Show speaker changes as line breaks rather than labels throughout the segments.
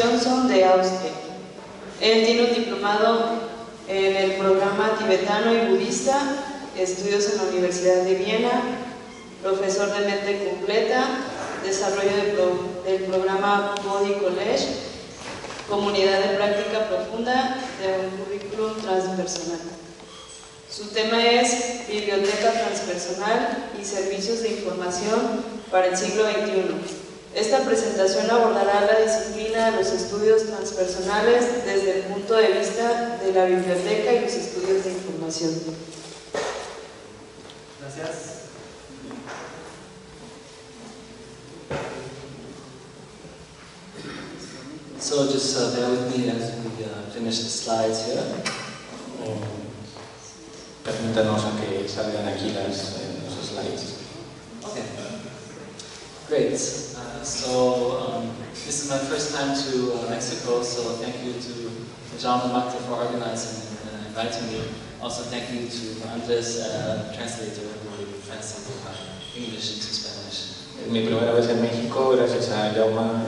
Johnson de Austria. Él tiene un diplomado en el programa tibetano y budista, estudios en la Universidad de Viena, profesor de mente completa, desarrollo del programa Body College, comunidad de práctica profunda de un currículum transpersonal. Su tema es Biblioteca Transpersonal y Servicios de Información para el siglo XXI. Esta presentación abordará la disciplina de los estudios transpersonales desde el punto de vista de la biblioteca y los estudios de información.
Gracias. So just bear with me as we finish the slides here.
Permítanos a que salgan aquí los slides.
Okay. Great. This is my first time to Mexico, so thank you to Jean Macte for organizing and inviting me. Also thank you to Andres, translator, who translated my English into Spanish.
Es mi primera vez en México, gracias a Jauma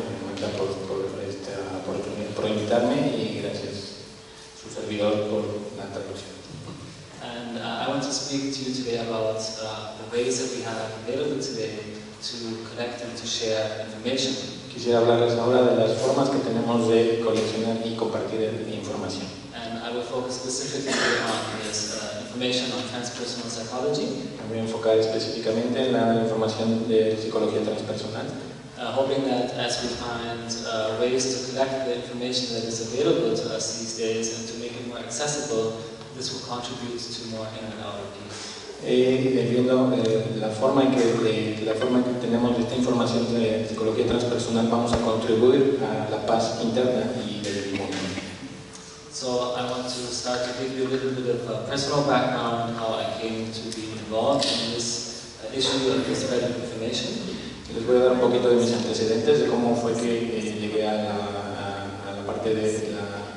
por invitarme y gracias a su servidor por la traducción.
And I want to speak to you today about the ways that we have available today to collect and to share information.
Quisiera hablarles ahora de las formas que tenemos de coleccionar y compartir información.
And I will focus specifically on this information on transpersonal psychology.
Me voy a enfocar específicamente en la información de psicología transpersonal.
Hoping that as we find ways to collect the information that is available to us these days and to make it more accessible, this will contribute to more inner and outer peace.
Viendo la forma en que tenemos esta información de psicología transpersonal, vamos a contribuir a la paz interna y del mundo.
So I want to start to give you a little bit of a personal background, how I came to be involved in this issue of this spread of information.
Les voy a dar un poquito de mis antecedentes, de cómo fue que llegué a la parte de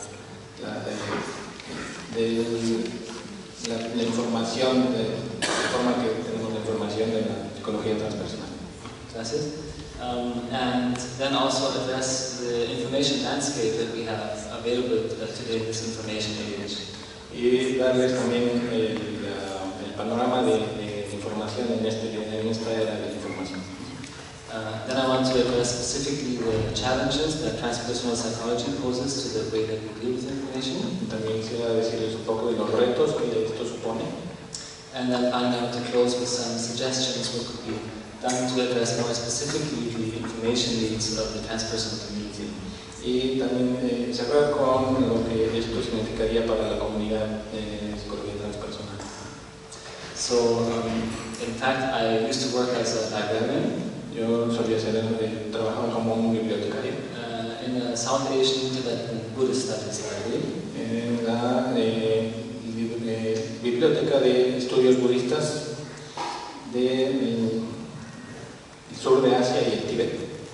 la información, de la forma que tenemos la información de la psicología transpersonal.
Gracias. And then also address the information landscape that we have available today in this information age.
Y darles también el panorama de información en esta era de la información.
Then I want to address specifically the challenges that transpersonal psychology poses to the way that we deal with information.
También quisiera decirles un poco de los retos que esto supone.
And then finally I want to close with some suggestions what could be done to address more specifically the information needs of the transpersonal community.
Y también cerrar con lo que esto significaría para la comunidad de psicología transpersonal.
So, in fact, I used to work as a librarian.
Yo solía trabajaba como un bibliotecario
in a South Asian Tibetan Buddhist Studies library.
En la biblioteca de estudios budistas del sur de Asia y el Tíbet.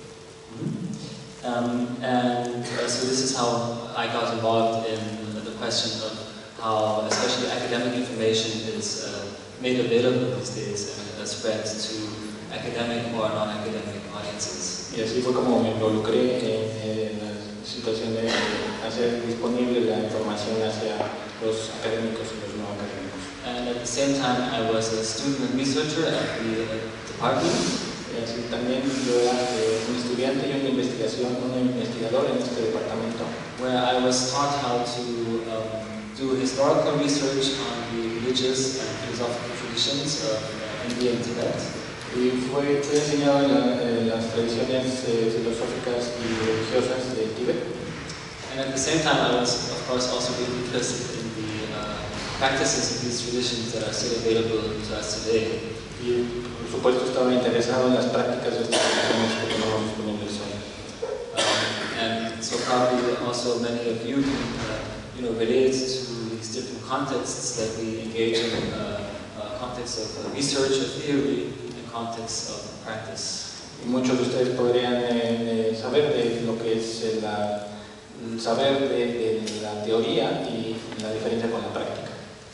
So this is how I got involved in the question of how, especially academic information, is made available these days and spread to academic or non-academic audiences.
Y así fue como me involucré en la situación de hacer disponible la información hacia los académicos y los no académicos.
And at the same time, I was a student and researcher at the department.
Y así también yo era un estudiante y un investigador en este departamento.
Where I was taught how to do historical research on the religious and philosophical traditions of India and Tibet.
Y fui enseñado en las tradiciones filosóficas y religiosas de Tíbet.
And at the same time, I was, of course, also really interested in the practices of these traditions that are still available to us today.
Y por supuesto estaba interesado en las prácticas de estas tradiciones que tenemos disponibles hoy.
And so probably also many of you can, relate to these different contexts that we engage in, context of research or theory, context of practice.
Y muchos de ustedes podrían saber de lo que es el saber de la teoría y la diferencia con la práctica.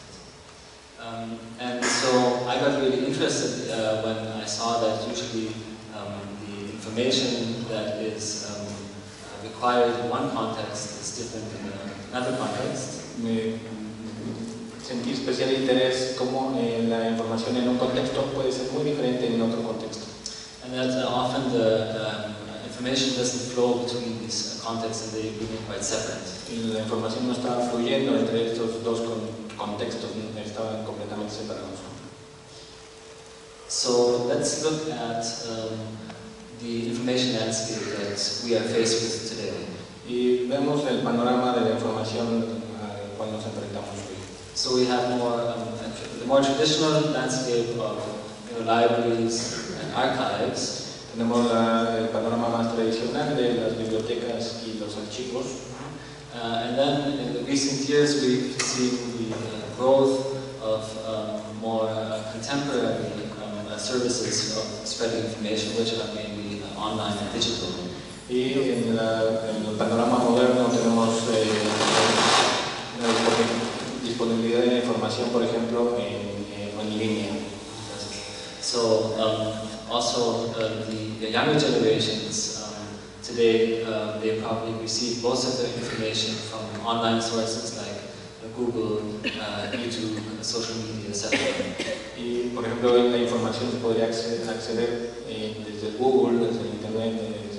And so I got really interested when I saw that usually the information that is required in one context is different in another context.
Sentir especial interés como la información en un contexto puede ser muy diferente en otro contexto.
And that often the information doesn't flow between these contexts and they remain quite separate.
Y la información no estaba fluyendo entre estos dos contextos, estaban completamente separados.
So let's look at the information landscape that we are faced with today.
Y vemos el panorama de la información al cual nos enfrentamos hoy.
So we have the more traditional landscape of libraries and archives.
Tenemos el panorama más tradicional de las bibliotecas y los archivos.
And then in the recent years we've seen the growth of more contemporary services of spreading information, which are mainly online and digital.
Y en el panorama moderno tenemos disponibilidad de información, por ejemplo, en línea.
So also the younger generations today, they probably receive most of their information from online sources like Google, YouTube, social media, etc.
Y por ejemplo, la información se podría acceder desde Google, desde el Internet,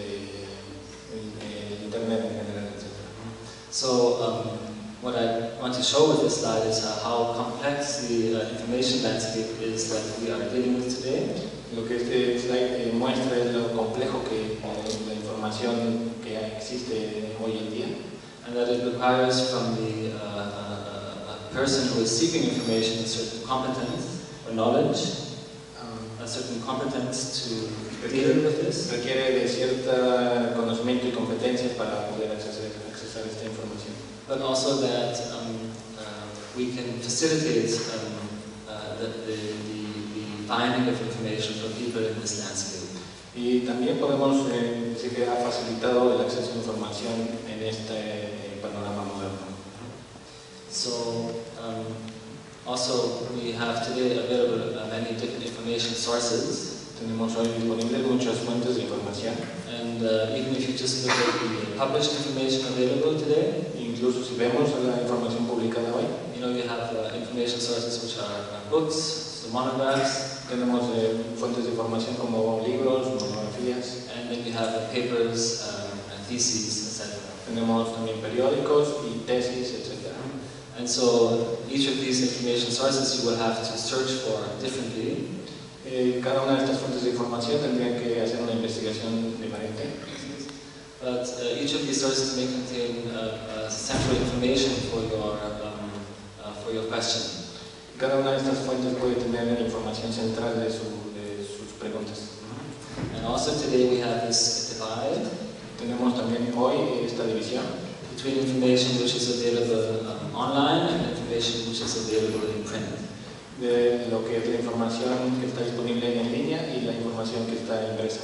Internet en general, etc.
So what I want to show with this slide is how complex the information landscape is that we are dealing with today.
Lo que este slide muestra es lo complejo que la información que existe hoy en día.
And that it requires from the person who is seeking information a certain competence or knowledge, a certain competence to deal with this.
Requiere de cierto conocimiento y competencias para poder accesar esta información.
But also that we can facilitate the finding of information for people in this landscape.
Y también podemos decir que ha facilitado el acceso a información en este panorama moderno.
So also we have today available many different information sources.
Tenemos hoy disponibles muchas fuentes de información.
And even if you just look at the published information available today,
incluso si vemos la información publicada hoy,
you have information sources which are books, so monographs.
Tenemos fuentes de información como libros, monografías.
And then you have papers and theses, etc.
Tenemos también periódicos y tesis, etc.
And so each of these information sources you will have to search for differently.
Cada una de estas fuentes de información tendría que hacer una investigación diferente.
But each of these sources may contain central information for your question.
Cada una de estas fuentes puede tener información central de sus preguntas.
And also today we have this divide.
Tenemos también hoy esta división
between information which is available online and information which is available in print.
De lo que es la información que está disponible en línea y la información que está impresa.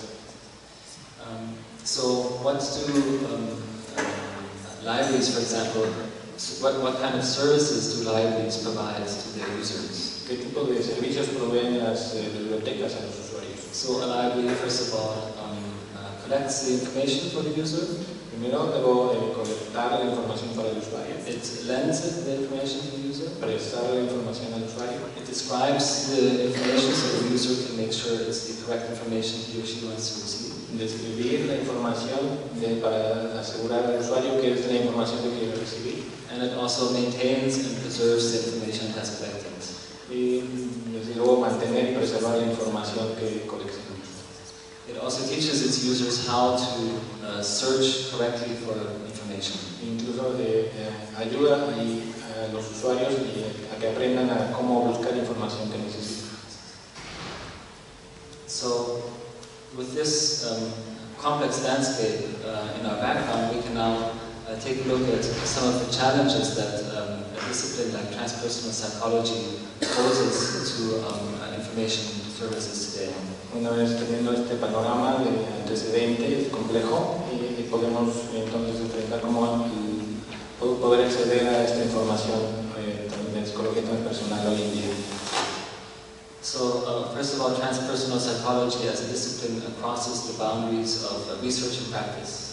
So what do libraries, for example, what kind of services do libraries provide to their users?
¿Qué tipo de servicios proveen las bibliotecas a los usuarios?
So a library, first of all, collects the information for the user.
Primero debo colectar la información para el usuario.
It lends the information to the user.
Prestar la información al usuario.
It describes the information so the user can make sure it's the correct information he or she wants to receive.
Describir la información para asegurar al usuario que es la información que quiere recibir.
And it also maintains and preserves the information it has collected.
Y desde luego mantener y preservar la información que colecciona.
It also teaches its users how to search correctly for information.
Incluso ayuda a los usuarios a que aprendan a cómo buscar información que necesitan.
So, with this complex landscape in our background, we can now take a look at some of the challenges that a discipline like transpersonal psychology poses to information services today.
Una vez teniendo este panorama de antecedentes complejo, y podemos entonces enfrentar cómo poder acceder a esta información de psicología transpersonal hoy en día.
So, first of all, transpersonal psychology as a discipline crosses the boundaries of research and practice.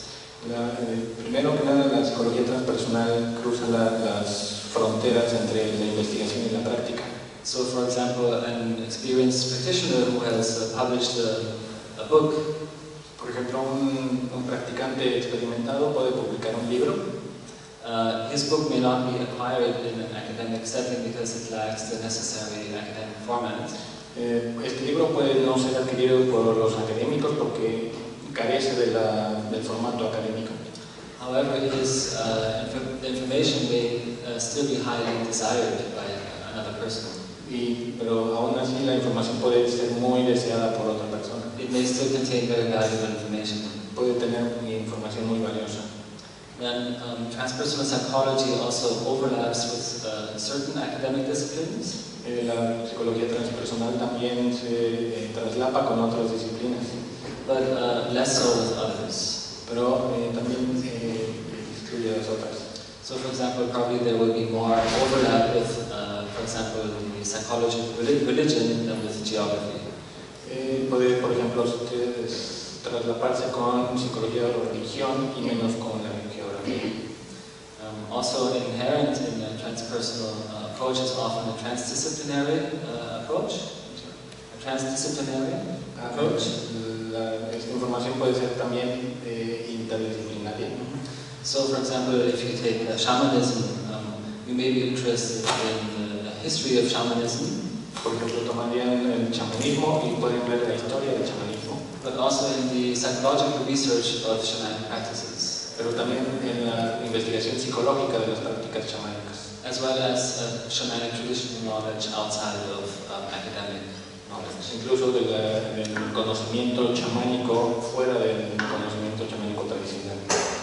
Primero que nada, la psicología transpersonal cruza las fronteras entre la investigación y la práctica.
So, for example, an experienced practitioner who has published a book.
Por ejemplo, un practicante experimentado puede publicar un libro.
His book may not be acquired in an academic setting because it lacks the necessary academic format.
Este libro puede no ser adquirido por los académicos porque carece del formato académico.
However, the information may still be highly desired by another person.
Pero aún así la información puede ser muy deseada por otra persona.
It may still contain very valuable information.
Puede tener información muy valiosa.
Then transpersonal psychology also overlaps with certain academic disciplines.
La psicología transpersonal también se traslapa con otras disciplinas.
But less so with others.
Pero también excluye las otras.
So, for example, probably there will be more overlap with, for example, the psychology of religion than with geography.
Puede, por ejemplo, traslaparse con psicología de la religión y menos con la geografía.
Also inherent in a transpersonal approach is often a transdisciplinary approach. A transdisciplinary approach.
Esta información puede ser también interdisciplinaria.
So, for example, if you take shamanism, you may be interested in the history of shamanism.
Por ejemplo, tomarían el chamanismo y pueden ver la historia del chamanismo.
But also in the psychological research of shamanic practices.
Pero también en la investigación psicológica de las prácticas chamánicas.
As well as shamanic traditional knowledge outside of academic knowledge.
Incluso del conocimiento chamánico fuera del conocimiento chamánico tradicional.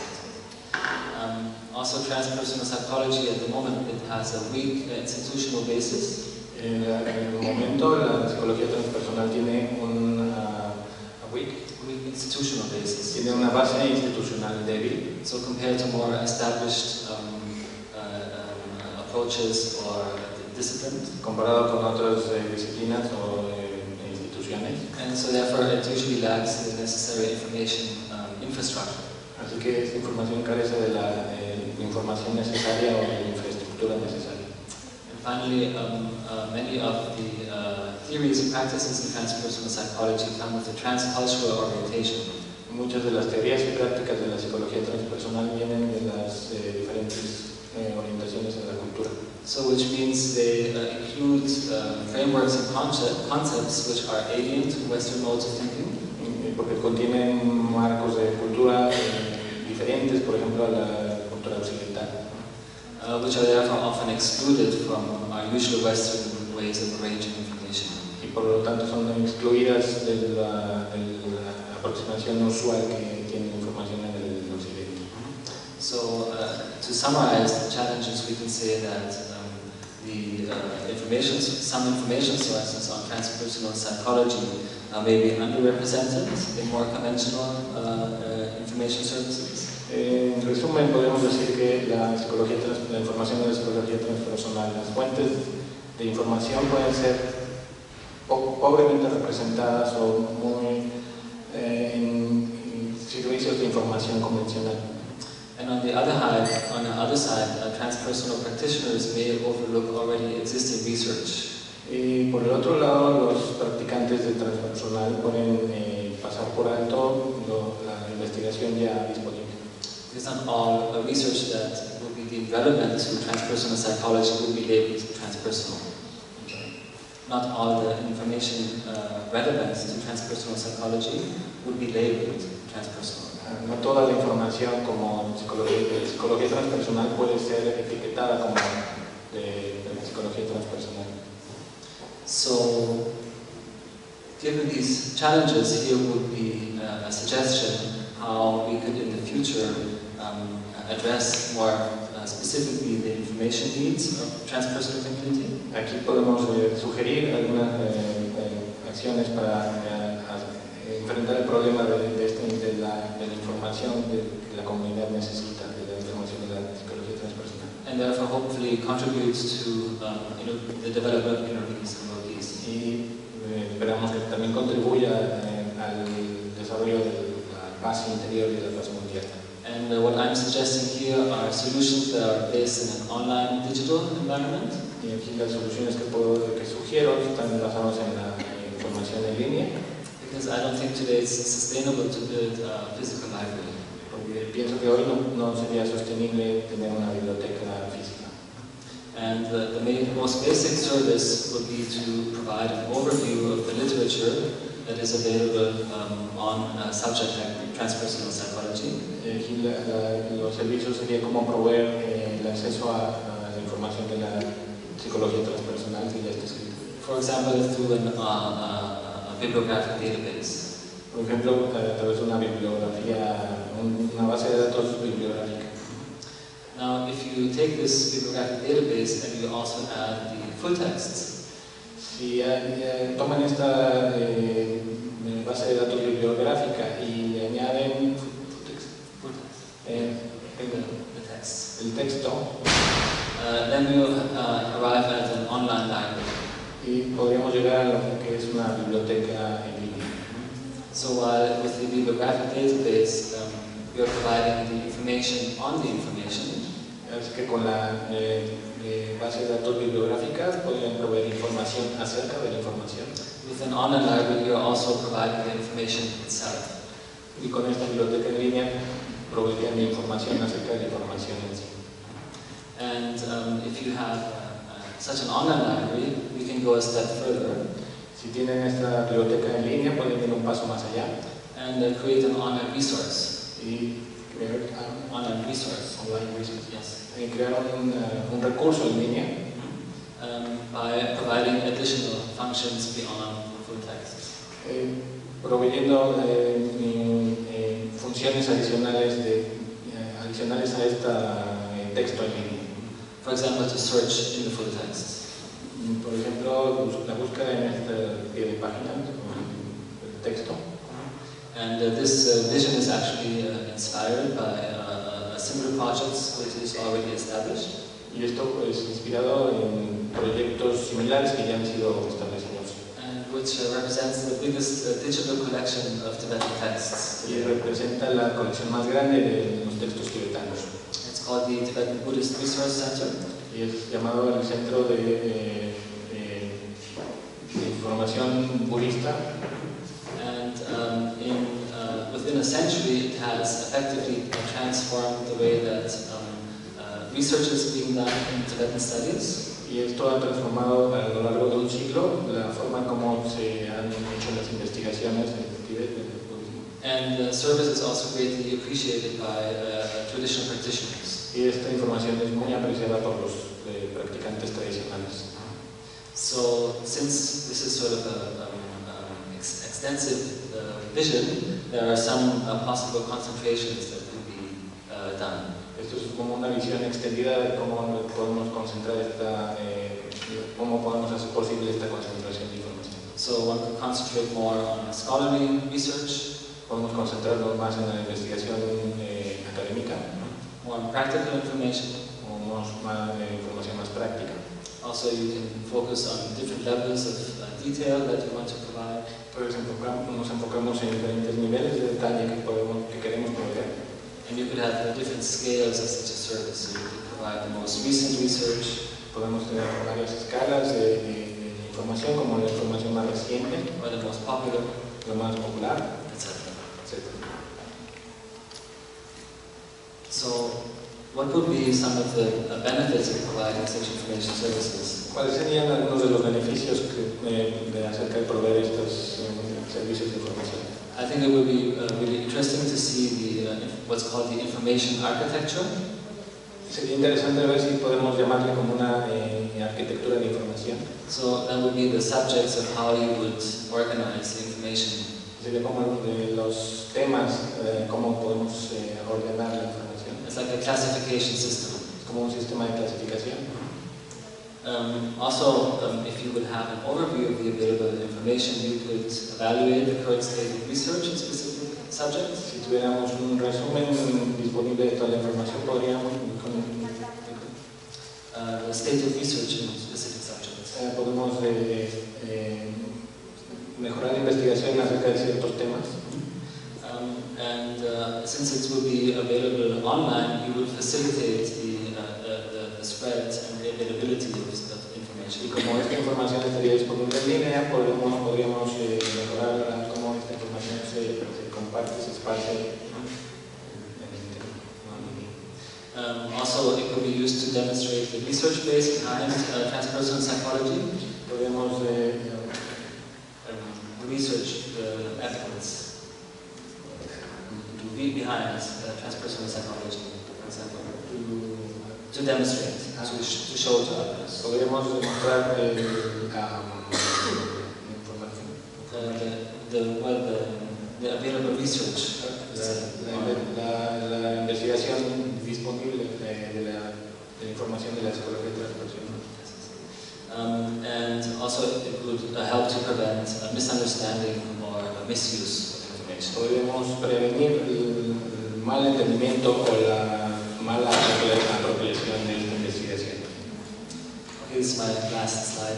Also, transpersonal psychology at the moment it has a weak institutional basis.
En el momento la psicología transpersonal tiene weak
institutional basis.
Tiene una base institucional débil.
So compared to more established approaches or disciplines.
Comparado con otras disciplinas o instituciones.
And so therefore it usually lacks the necessary information infrastructure.
Así que esta información carece de la información necesaria o de la infraestructura necesaria.
And finally, many of the theories and practices in transpersonal psychology come with a transcultural orientation.
Muchas de las teorías y prácticas de la psicología transpersonal vienen de las diferentes orientaciones en la cultura.
So, which means they include frameworks and concepts which are alien to Western modes of thinking.
Porque contienen marcos de cultura diferentes, por ejemplo, a la cultura occidental.
Which are therefore often excluded from our usual Western ways of arranging information.
Y por lo tanto son excluidas de la aproximación usual que tiene información en el occidente.
So, to summarize the challenges, we can say that some information sources on transpersonal psychology may be underrepresented in more conventional information services.
En resumen, podemos decir que la información de la psicología transpersonal, las fuentes de información pueden ser pobremente representadas o muy en servicios de información convencional.
And on the other side, transpersonal practitioners may overlook already existing research.
Y por el otro lado, los practicantes de transpersonal pueden pasar por alto la investigación ya disponible.
Because not all research that would be deemed relevant to transpersonal psychology would be labeled transpersonal. Not all the information relevant to transpersonal psychology would be labeled transpersonal.
No toda la información como psicología transpersonal puede ser etiquetada como de psicología transpersonal.
So, given these challenges, here would be a suggestion how we could in the future address more specifically the information needs of transpersonal community.
Aquí podemos sugerir algunas acciones para enfrentar el problema de la información que la comunidad necesita, de la información de la psicología transpersonal.
And therefore hopefully contribute to the development of inner peace and world peace.
Y esperamos que también contribuya al desarrollo de la paz interior y de la paz mundial.
And And what I'm suggesting here are solutions that are based in an online digital environment.
Y aquí las soluciones que sugiero están basadas en la información en línea.
Because I don't think today it's sustainable to build a physical library.
Porque pienso que hoy no sería sostenible tener una biblioteca física.
And the most basic service would be to provide an overview of the literature that is available on a subject like transpersonal psychology.
Los servicios serían como proveer el acceso a la información de la psicología transpersonal que ya está escrita.
For example, through a bibliographic database.
Por ejemplo, a través de una base de datos bibliográfica.
Now, if you take this bibliographic database and you also add the full texts,
si toman esta base de datos bibliográfica y añaden el texto,
then you arrive at an online library.
Y podríamos llegar a lo que es una biblioteca en línea.
So while with the bibliographic database, we are providing the information on the information.
Es que con la base de datos bibliográficas podrían proveer información acerca de la información.
With an online library, you are also providing the information itself.
Y con esta biblioteca en línea proveerían información acerca de la información en sí.
And if you have such an online library, we can go a step further.
Si tienen esta biblioteca en línea, pueden ir un paso más allá.
And create an online resource.
Y crear
online resource.
Yes. Y crear un recurso en línea.
By providing additional functions beyond full text.
Proveyendo funciones adicionales a este texto en línea.
For example, to search in the full text.
Por ejemplo, la búsqueda en este pie de página, el texto.
And this vision is actually inspired by a similar project which is already established.
Y esto es inspirado en proyectos similares que ya han sido establecidos.
And which represents the biggest digital collection of Tibetan texts.
Y representa la colección más grande de los textos tibetanos.
It's called the Tibetan Buddhist Resource Center.
Y es llamado el Centro de Información Budista.
And within a century, it has effectively transformed the way that research is being done in Tibetan studies.
Y esto ha transformado a lo largo de un siglo la forma como se han hecho las investigaciones en Tibet.
And the service is also greatly appreciated by traditional practitioners.
Y esta información es muy apreciada por los practicantes tradicionales.
So, since this is sort of an extensive vision, there are some possible concentrations that could be done.
Esto es como una visión extendida de cómo podemos concentrar cómo podemos hacer posible esta concentración de información.
So one could concentrate more on scholarly research.
Podemos concentrarnos más en la investigación académica.
More on practical information.
O información más práctica.
Also, you can focus on different levels of detail that you want to provide.
Pues nos enfocamos en diferentes niveles de detalle que queremos proveer.
And you could have different scales of such a service. So you could provide the most recent research.
Podemos tener varias escalas de información, como la información más reciente,
or the most popular,
lo más popular,
etc.
etc.
So, what would be some of the benefits of providing such information services?
¿Cuáles serían algunos de los beneficios acerca de proveer estos servicios de información?
I think it would be really interesting to see what's called the information architecture.
Sería interesante ver si podemos llamarle como una arquitectura de información.
So that would be the subjects of how you would organize the information.
Sería como los temas, cómo podemos ordenar la información.
It's like a classification system.
Es como un sistema de clasificación.
Also, if you would have an overview of the available information, you could evaluate the current state of research in specific subjects.
Si tuviéramos un resumen disponible de toda la información, podríamos
the state of research in specific subjects.
Podemos mejorar la investigación acerca de ciertos temas.
And since it will be available online, you will facilitate the spread and the availability of information.
Y como esta información estaría disponible en línea, podríamos mejorar cómo esta información se comparte, se esparce.
Also, it could be used to demonstrate the research base behind transpersonal psychology.
Podemos
research the methods behind transpersonal psychology, for example, to demonstrate, to show to others.
Podemos demostrar
the available research.
La investigación disponible de la información de la psicología transpersonal.
And also it would help to prevent misunderstanding or misuse of information.
Podemos prevenir el mal entendimiento o la mala apropiación de esta investigación.
Okay, this is my last slide.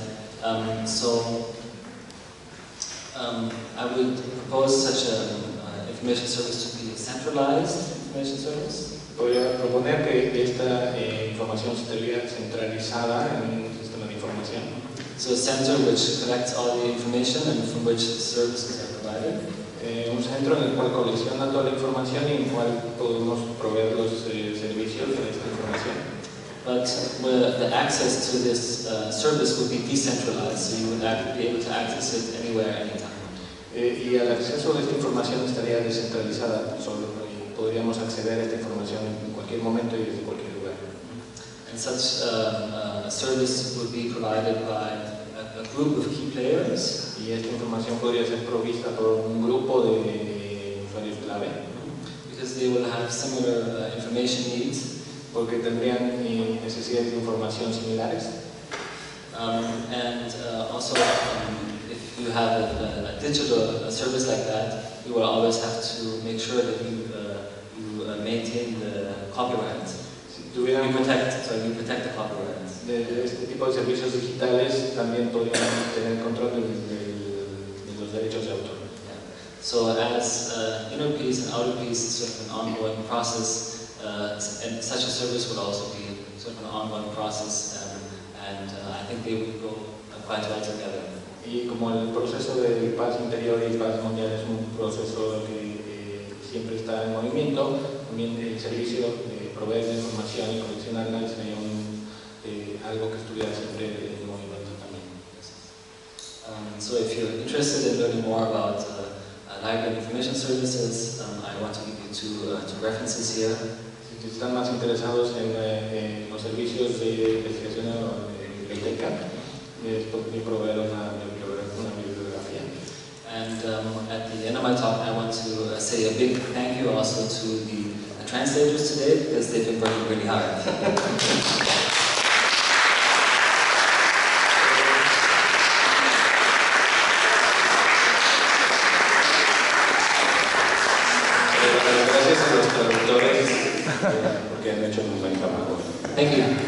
I would propose such an information service to be a centralized information service.
Podría proponer que esta información estaría centralizada en un sistema de información.
So a center which collects all the information and from which the services are provided.
Un centro en el cual colecciona toda la información y en el cual podemos proveer los servicios de esta información.
But the access to this service would be decentralized, so you would be able to access it anywhere, anytime.
Y el acceso de esta información estaría descentralizada, podríamos acceder a esta información en cualquier momento y desde cualquier lugar.
And such a service would be provided by a group of key players.
Y esta información podría ser provista por un grupo de usuarios clave.
Because they will have similar information needs.
Porque tendrían necesidades de información similares.
And also, if you have a digital service like that, you will always have to make sure that you maintain the copyright. You protect the copyright.
De este tipo de servicios digitales también podrían tener control de los derechos de autor.
Yeah. So as inner peace and outer peace is sort of an ongoing process, and such a service would also be sort of an ongoing process, and I think they would go quite well together.
Y como el proceso de paz interior y paz mundial es un proceso que siempre está en movimiento, también el servicio de proveer la información y coleccionarla sería algo que estuviera siempre en movimiento también.
So if you're interested in learning more about library information services, I want to give you two references here.
Si están más interesados en los servicios de investigación o de biblioteca, les podría proveer una bibliografía.
And at the end of my talk, I want to say a big thank you also to the translators today, because they've been working really hard.
Gracias a los traductores porque han hecho un buen trabajo.
Thank you.